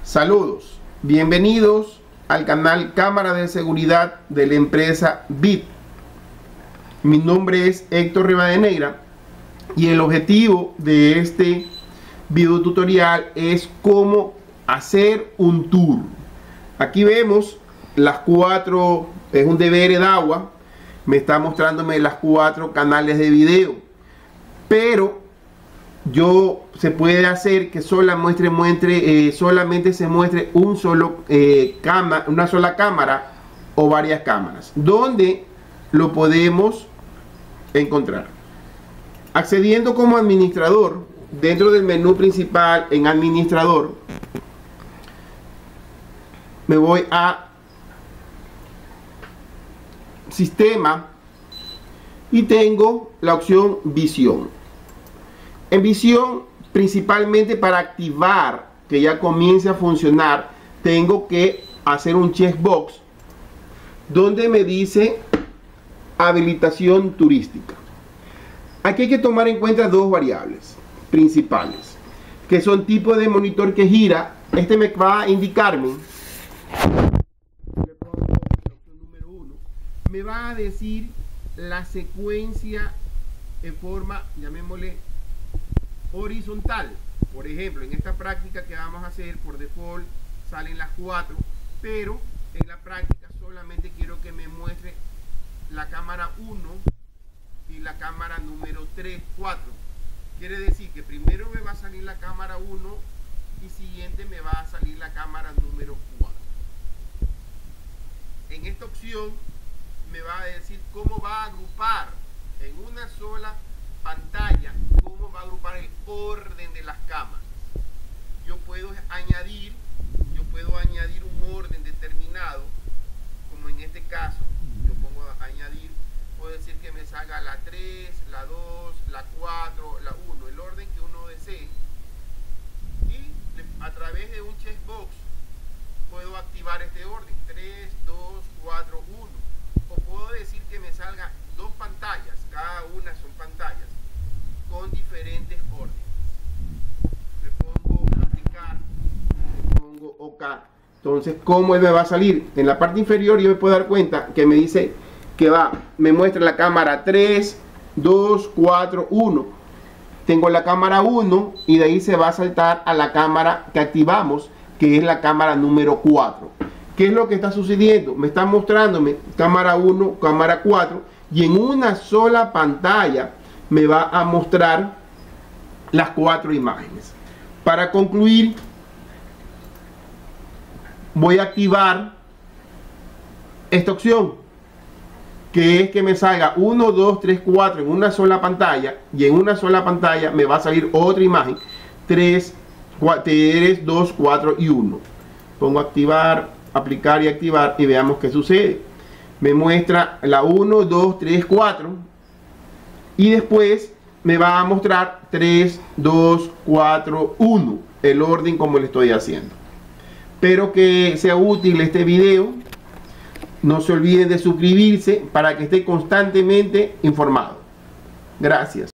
Saludos, bienvenidos al canal Cámara de Seguridad de la empresa BIT. Mi nombre es Héctor Rivadeneira y el objetivo de este video tutorial es cómo hacer un tour. Aquí vemos las cuatro, es un DVR de agua, me está mostrándome las 4 canales de video, pero se puede hacer que solamente se muestre una sola cámara o varias cámaras. ¿Dónde lo podemos encontrar? Accediendo como administrador, dentro del menú principal en administrador, me voy a sistema y tengo la opción visión. En visión, principalmente para activar que ya comience a funcionar, tengo que hacer un checkbox donde me dice habilitación turística. Aquí hay que tomar en cuenta dos variables principales, que son tipo de monitor que gira. Este me va a indicarme, le pongo la opción número 1, me va a decir la secuencia en forma, llamémosle, horizontal. Por ejemplo, en esta práctica que vamos a hacer, por default salen las 4, pero en la práctica solamente quiero que me muestre la cámara 1 y la cámara número 3, 4. Quiere decir que primero me va a salir la cámara 1 y siguiente me va a salir la cámara número 4. En esta opción me va a decir cómo va a agrupar en una sola pantalla, cómo va a agrupar el orden de las cámaras. Yo puedo añadir un orden determinado, como en este caso yo pongo a añadir, puedo decir que me salga la 3, la 2, la 4, la 1, el orden que uno desee, y a través de un checkbox puedo activar este orden, 3, 2, 4, 1, o puedo decir que me salga 2 pantallas, cada una son pantallas con diferentes órdenes. Le pongo aplicar, le pongo OK. Entonces, ¿cómo me va a salir? En la parte inferior yo me puedo dar cuenta que me dice que me muestra la cámara 3, 2, 4, 1. Tengo la cámara 1 y de ahí se va a saltar a la cámara que activamos, que es la cámara número 4. ¿Qué es lo que está sucediendo? Me está mostrándome cámara 1, cámara 4, y en una sola pantalla me va a mostrar las 4 imágenes. Para concluir, voy a activar esta opción, que es que me salga 1, 2, 3, 4 en una sola pantalla, y en una sola pantalla me va a salir otra imagen, 3, 2, 4 y 1. Pongo activar, aplicar y activar y veamos qué sucede. Me muestra la 1, 2, 3, 4 y después me va a mostrar 3, 2, 4, 1, el orden como le estoy haciendo. Espero que sea útil este video. No se olviden de suscribirse para que esté constantemente informado. Gracias.